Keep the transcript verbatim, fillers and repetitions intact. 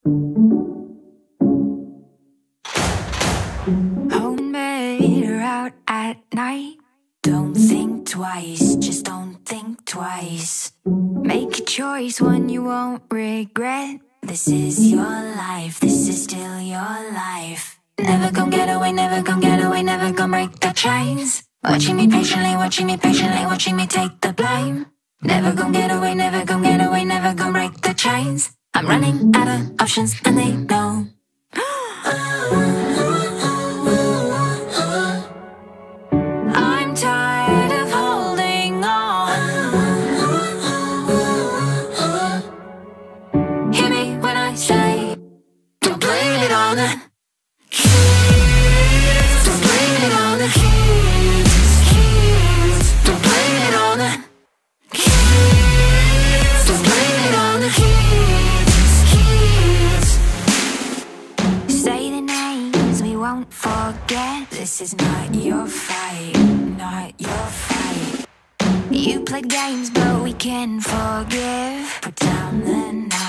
Homemade or out at night. Don't think twice, just don't think twice. Make a choice, one you won't regret. This is your life, this is still your life. Never gon' get away, never gon' get away, never gon' break the chains. Watching me patiently, watching me patiently, watching me take the blame. Never gon' get away, never gon' get away, never gon' break the chains. I'm running out of options and they know. I'm tired of holding on. Hear me when I say, don't blame it on the kids. Don't blame it on the kids. Kids. Don't blame it on the kids. Don't blame it on the kids. Kids. Say the names we won't forget. This is not your fight, not your fight. You played games, but we can forgive. Put down the knife.